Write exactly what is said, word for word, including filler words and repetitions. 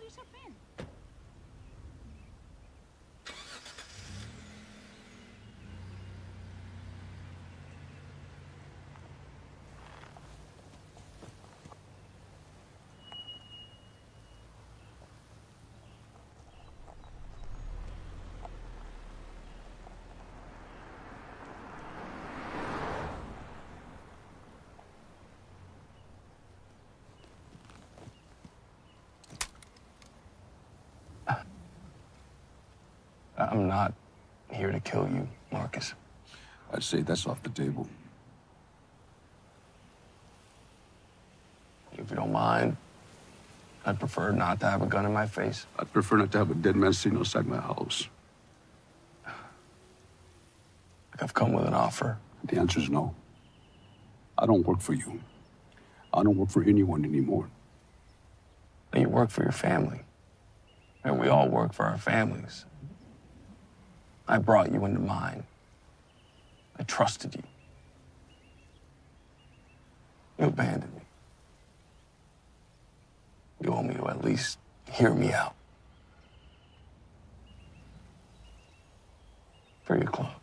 use your pen. I'm not here to kill you, Marcus. I'd say that's off the table. If you don't mind, I'd prefer not to have a gun in my face. I'd prefer not to have a dead man sitting outside my house. Like I've come with an offer. The answer is no. I don't work for you. I don't work for anyone anymore. But you work for your family. And we all work for our families. I brought you into mine. I trusted you. You abandoned me. You owe me to at least hear me out. For your clothes.